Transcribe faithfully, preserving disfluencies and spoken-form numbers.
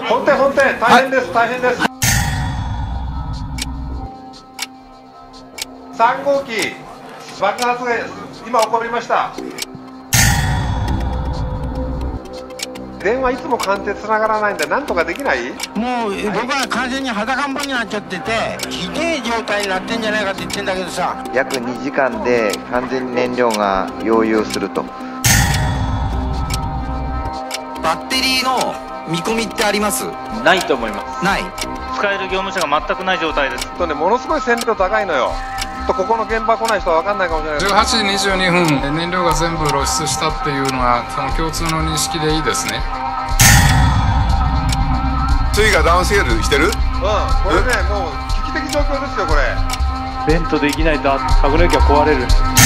本店本店大変です、大変です。さん号機爆発が今起こりました。電話いつも鑑定つながらないんで何とかできない？ もう僕は完全に裸んぼになっちゃっててひでえ状態になってんじゃないかって言ってんだけどさ、 約にじかんで完全に燃料が溶融すると。 バッテリーの見込みってあります？ ないと思います。 ない。 使える業務車が全くない状態です。 とね、ものすごい線量高いのよ。とここの現場来ない人は分かんないかもしれない。 じゅうはちじにじゅうにふん燃料が全部露出したっていうのはその共通の認識でいいですね。 水位がダウンスケールしてる？うん、 これねもう危機的状況ですよこれ。 ベントできないと箱根駅は壊れる。